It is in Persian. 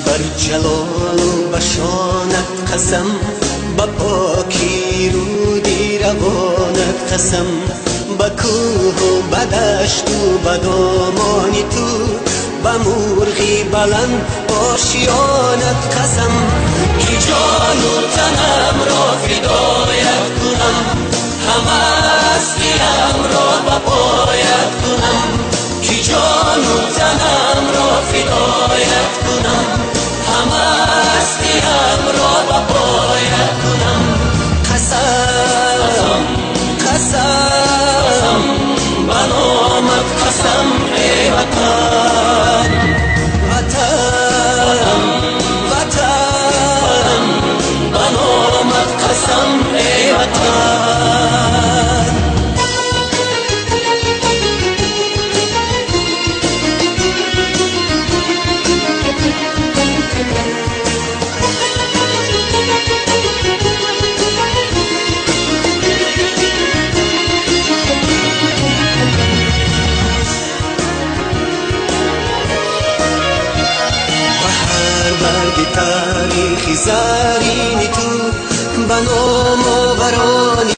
بر جلال و بشانت قسم، با پاکی رودی روانت قسم، با کوه و با دشت و با دامانی تو، با مرغی بلند آشیانت قسم، که جان و تنم را فدایت کنم، همه هستیم را با پایت کنم، که جان و تنم را فدایت کنم، همه هستیم را با پایت کنم. قسم قسم به نامت قسم ای وطن، وطن وطن به نامت قسم ای وطن. تاریخ زرین تو به نام آورانی